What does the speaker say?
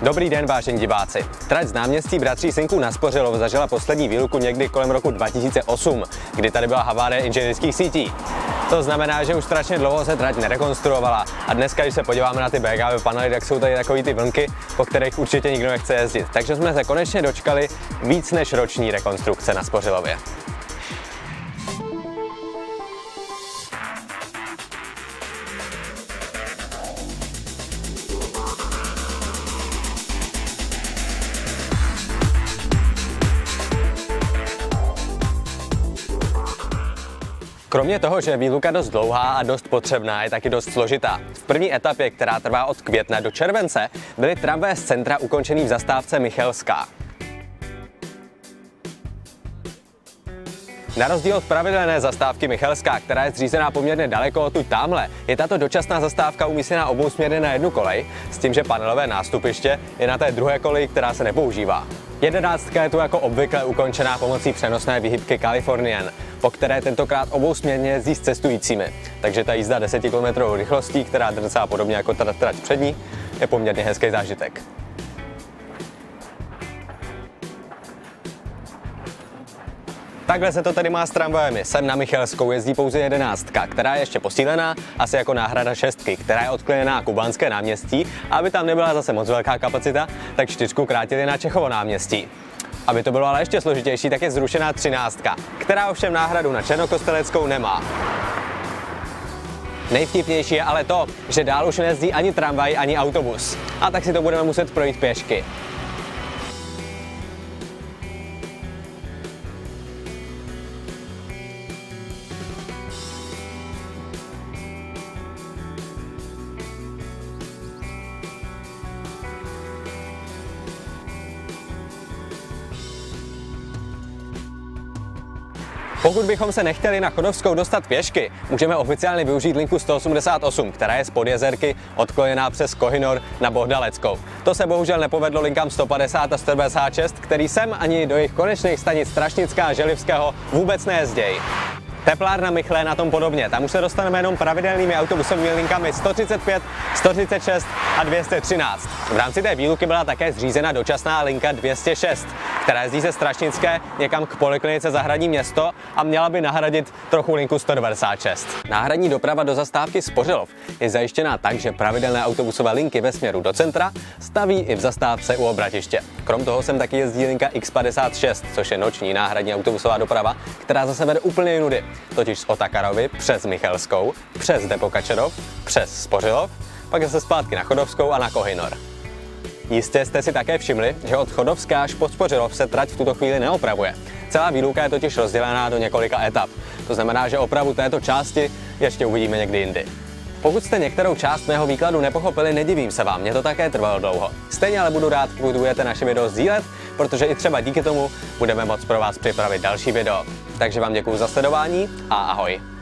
Dobrý den, vážení diváci. Trať z náměstí Bratří Synků na Spořilov zažila poslední výluku někdy kolem roku 2008, kdy tady byla havárie inženýrských sítí. To znamená, že už strašně dlouho se trať nerekonstruovala a dneska, když se podíváme na ty BKV panely, tak jsou tady takový ty vlnky, po kterých určitě nikdo nechce jezdit. Takže jsme se konečně dočkali víc než roční rekonstrukce na Spořilově. Kromě toho, že je výluka dost dlouhá a dost potřebná, je taky dost složitá. V první etapě, která trvá od května do července, byly tramvaje z centra ukončený v zastávce Michelská. Na rozdíl od pravidelné zastávky Michelská, která je zřízená poměrně daleko odtud tamhle, je tato dočasná zastávka umístěná obousměrně na jednu kolej, s tím, že panelové nástupiště je na té druhé koleji, která se nepoužívá. 11 je tu jako obvykle ukončená pomocí přenosné výhybky Californian, po které tentokrát obousměrně jezdí s cestujícími. Takže ta jízda 10 km rychlostí, která drcá podobně jako ta trať před ní, je poměrně hezký zážitek. Takhle se to tady má s tramvajemi. Sem na Michelskou jezdí pouze 11, která je ještě posílená, asi jako náhrada 6, která je odkloněná Kubánské náměstí, a aby tam nebyla zase moc velká kapacita, tak 4 krátili na Čechovo náměstí. Aby to bylo ale ještě složitější, tak je zrušená 13, která ovšem náhradu na Černokosteleckou nemá. Nejvtipnější je ale to, že dál už nejezdí ani tramvaj, ani autobus. A tak si to budeme muset projít pěšky. Pokud bychom se nechtěli na Chodovskou dostat pěšky, můžeme oficiálně využít linku 188, která je z Podjezerky odkloněná přes Kohinor na Bohdaleckou. To se bohužel nepovedlo linkám 150 a 196, který sem ani do jejich konečných stanic Strašnická a Želivského vůbec nejezdějí. Teplárna Michle je na tom podobně, tam už se dostaneme jenom pravidelnými autobusovými linkami 135, 136 a 213. V rámci té výluky byla také zřízena dočasná linka 206, která jezdí ze Strašnické někam k poliklinice Zahradní město a měla by nahradit trochu linku 196. Náhradní doprava do zastávky Spořilov je zajištěná tak, že pravidelné autobusové linky ve směru do centra staví i v zastávce u Obratiště. Krom toho sem taky jezdí linka X56, což je noční náhradní autobusová doprava, která zase vede úplně jinudy. Totiž z Otakarovy přes Michelskou, přes Depo Kačerov, přes Spořilov, pak zase zpátky na Chodovskou a na Kohinor. Jistě jste si také všimli, že od Chodovska až po Spořilov se trať v tuto chvíli neopravuje. Celá výluka je totiž rozdělená do několika etap. To znamená, že opravu této části ještě uvidíme někdy jindy. Pokud jste některou část mého výkladu nepochopili, nedivím se vám, mě to také trvalo dlouho. Stejně ale budu rád, pokud budete naše video sdílet, protože i třeba díky tomu budeme moct pro vás připravit další video. Takže vám děkuju za sledování a ahoj.